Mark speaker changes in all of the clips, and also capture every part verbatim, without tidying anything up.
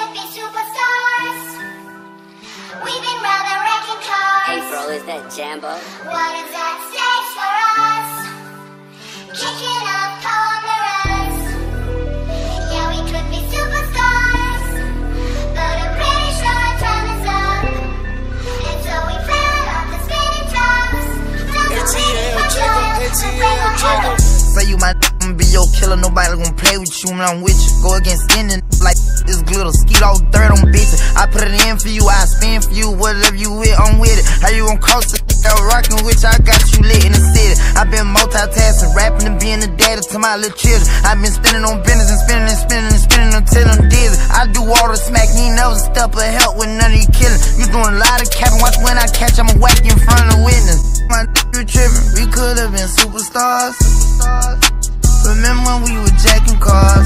Speaker 1: could be superstars. We've been rather wrecking cars.
Speaker 2: Hey bro, is that Jambo?
Speaker 1: What is that stage for us? Kicking up corners. Yeah, we could be superstars, but I'm pretty sure our time is up. And so we fell off the spinning tops. Don't
Speaker 3: A T X
Speaker 1: Sandlot.
Speaker 4: Say you my I'ma be your killer, nobody gon' play with you when I'm with you. Go against any like this glitter, skeet all dirt on bitches. I put it in for you, I spin for you, whatever you with, I'm with it. How you gon' cross the out rockin' with you, I got you lit in the city. I been multitasking, rapping and being the daddy to my little children. I been spinning on business and spinning and spinning and spinning until I'm dizzy. I do all the smack, you ain't never step of help with none of you killing. You doing a lot of capping, watch when I catch, I'ma whack you in front of the witness. My you trippin', we could've been superstars. Remember when we were jacking cars?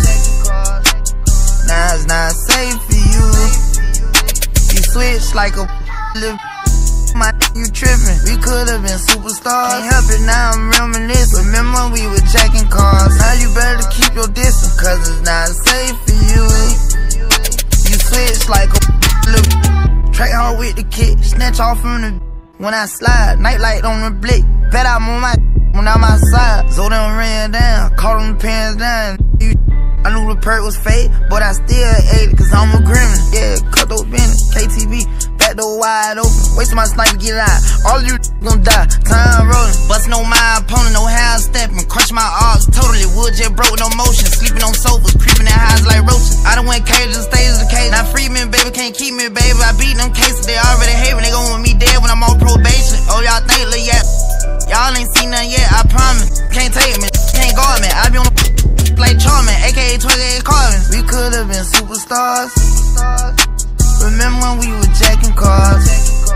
Speaker 4: Now it's not safe for you. You switch like a little. My you trippin', we could've been superstars. Can't help it, now I'm reminiscing. Remember when we were jacking cars? Now you better keep your distance, cause it's not safe for you. You switch like a little. Track hard with the kick, snatch off from the. When I slide, nightlight on the blick. Bet I'm on my when I'm outside. So them ran down, caught them pants down. You, I knew the perk was fake, but I still ate it, cause I'm a gremlin. Yeah, cut those business, K T V, back door wide open. Wasting my sniper, get out. All of you gon' die, time rolling. Bustin' on my opponent, no how stepping. Crush my arms, totally wood jet broke, no motion. Sleeping on sofas, creeping in highs like roaches. I done went cage to stage the cage. Now free me, baby, can't keep me, baby. I beat them cases, they already hate me. They gon' want me dead when I'm on probation. Oh, y'all think, look, yeah. Y'all ain't seen nothing yet, I promise. Can't take me, can't guard me. I be on the like Charmin, aka twenty-eight Carvin. We could've been superstars. Remember when we were jacking cars?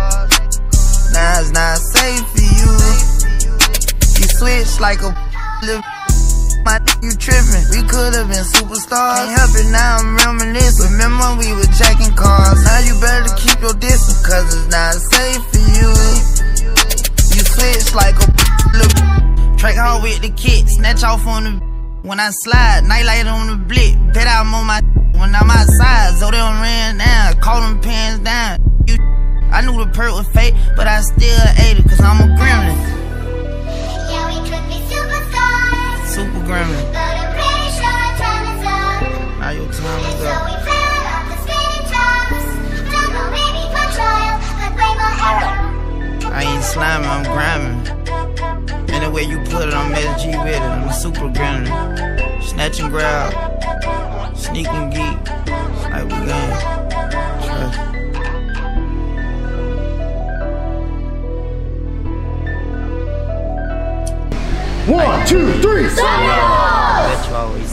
Speaker 4: Now it's not safe for you. You switch like a little. My you trippin', we could've been superstars. Can't help it, now I'm reminiscing. Remember when we were jacking cars? Now you better keep your distance, cause it's not safe for you. You switch like a little. Track hard with the kick, snatch off on the. When I slide, nightlight on the blick. Bet I'm on my when I'm outside. So they done ran down, caught them pants down. You, I knew the perk was fake, but I still ate it, cause I'm a gremlin.
Speaker 1: Yeah, we could be superstars.
Speaker 4: Super gremlin.
Speaker 1: But I'm pretty sure our time is up.
Speaker 4: Now your time
Speaker 1: And
Speaker 4: is
Speaker 1: so
Speaker 4: up.
Speaker 1: we fell off the spinning tops. Don't know, maybe for trial, but way more error.
Speaker 4: I ain't sliming, I'm grinding. Any way you put it, I'm S G with it. I'm a super gremlin. Snatch and grab, sneak and geek, like we gon' trust.
Speaker 3: One, two, three, Sandlot!
Speaker 4: Bet you always